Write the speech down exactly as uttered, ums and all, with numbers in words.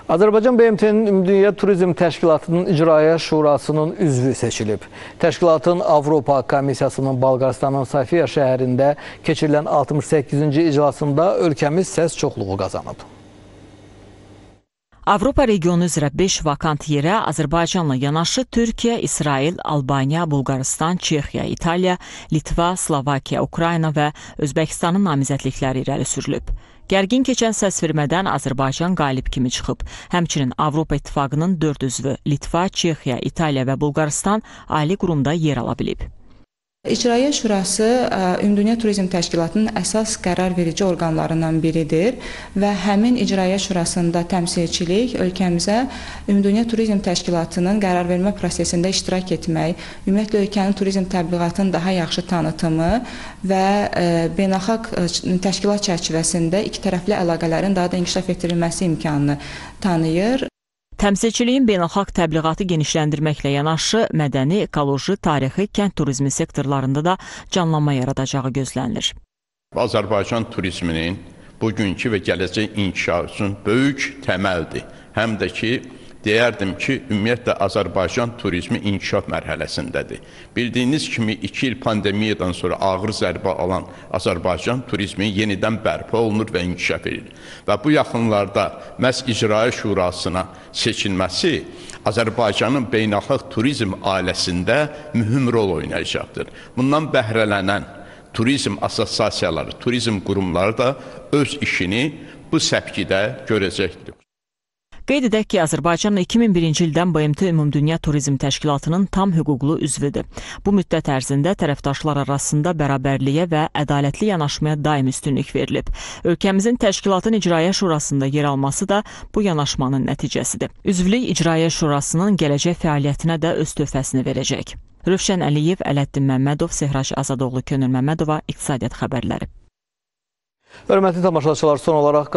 Azərbaycan B M T-nin Ümumdünya Turizm Təşkilatının İcraiyyə Şurasının üzvü seçilib. Təşkilatın Avropa Komissiyasının Bolqarıstanın Sofiya şəhərində keçirilən altmış səkkizinci iclasında ölkəmiz səs çoxluğu qazanıb. Avropa regionu üzrə beş vakant yerə Azərbaycanla yanaşı Türkiyə, İsrail, Albaniya, Bulqaristan, Çexiya, İtaliya, Litva, Slovakiya, Ukrayna və Özbəkistanın namizədlikləri irəli sürülüb. Gərgin keçən səsvermədən Azərbaycan qalib kimi çıxıb. Həmçinin Avropa İttifaqının dörd üzvü Litva, Çexiya, İtaliya və Bulqaristan ali qurumda yer ala bilib. İcraiyyə Şurası Ümumdünya Turizm Təşkilatının əsas qərar verici orqanlarından biridir və həmin İcraiyyə Şurasında təmsilçilik ölkəmizə Ümumdünya Turizm Təşkilatının qərar vermə prosesində iştirak etmək, ümumiyyətlə ölkənin turizm təbliğatının daha yaxşı tanıtımı və beynəlxalq təşkilat çərçivəsində ikitərəfli əlaqələrin daha da inkişaf etdirilməsi imkanını tanıyır. Təmsilçiliyin beynəlxalq təbliğatı genişləndirməklə yanaşı, mədəni, ekoloji, tarixi, kənd turizmi sektorlarında da canlanma yaradacağı gözlənilir. Azərbaycan turizminin bugünkü və gələcək inkişafı üçün böyük təməldir. Həm də ki, deyərdim ki, ümumiyyətlə Azərbaycan turizmi inkişaf mərhələsindədir. Bildiyiniz kimi iki il pandemiyadan sonra ağır zərbə alan Azərbaycan turizmi yenidən bərpa olunur və inkişaf edilir. Və bu yaxınlarda məhz İcraiyyə Şurasına seçilməsi Azərbaycanın beynəlxalq turizm ailəsində mühüm rol oynayacaqdır. Bundan bəhrələnən turizm assosiasiyaları, turizm qurumları da öz işini bu səpkidə görəcəkdir. Qeyd edək ki, Azərbaycan iki min birinci ildən B M T Ümumdünya Turizm Təşkilatının tam hüquqlu üzvüdür. Bu müddət ərzində tərəfdaşlar arasında bərabərliyə və ədalətli yanaşmaya daim üstünlük verilib. Ölkəmizin təşkilatın İcraiyyə Şurasında yer alması da bu yanaşmanın nəticəsidir. Üzvlük İcraiyyə Şurasının gələcək fəaliyyətinə də öz töhfəsini verəcək. Rövşən Əliyev, Ələddin Məmmədov, Sehraş Azadoğlu, Könül Məmmədova, İqtisadiyyat xəbərləri. Hörmətli tamaşaçılar, son olaraq